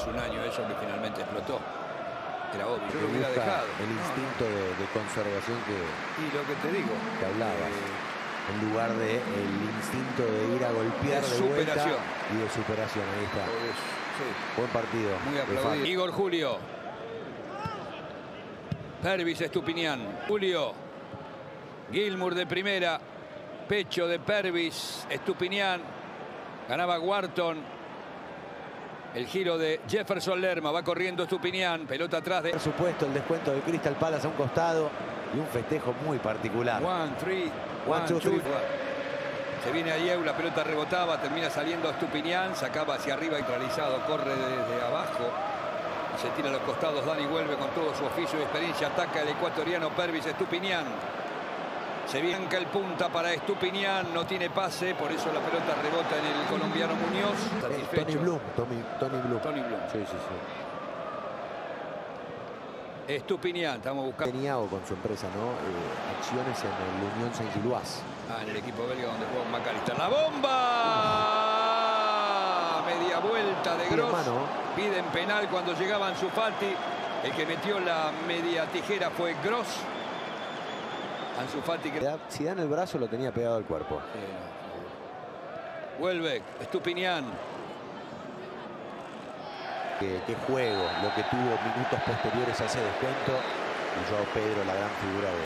es un año eso que finalmente explotó. Era obvio. Yo lo hubiera busca dejado. el instinto de conservación Y lo que te digo. que hablabas. En lugar de el instinto de ir a golpear de vuelta y de superación. Ahí está. Sí. Buen partido. Muy aplaudido. Igor Julio. Pervis Estupiñán. Julio. Gilmour de primera. Pecho de Pervis Estupiñán. Ganaba Wharton. El giro de Jefferson Lerma. Va corriendo Estupiñán. Pelota atrás de... Por supuesto, el descuento del Crystal Palace a un costado. Y un festejo muy particular. 1, 3, 1, 2, 3. Se viene Ayew, la pelota rebotaba, termina saliendo Estupiñán, sacaba hacia arriba y realizado, corre desde abajo. Se tira a los costados, Dani vuelve con todo su oficio y experiencia, ataca el ecuatoriano Pervis Estupiñán. Se viene el punta para Estupiñán, no tiene pase, por eso la pelota rebota en el colombiano Muñoz. Tony Bloom. Tony Bloom. Sí, sí, sí. Estupiñán, estamos buscando. Teniao con su empresa, ¿no? Acciones en el Unión Saint-Gilloise. En el equipo belga donde jugó McAllister. ¡La bomba! Media vuelta de Gross. Piden penal cuando llegaba Ansu Fati. El que metió la media tijera fue Gross. Ansu Fati. Si dan el brazo lo tenía pegado al cuerpo. Vuelve Estupiñán. Qué juego lo que tuvo minutos posteriores a ese descuento. Y Joao Pedro, la gran figura de...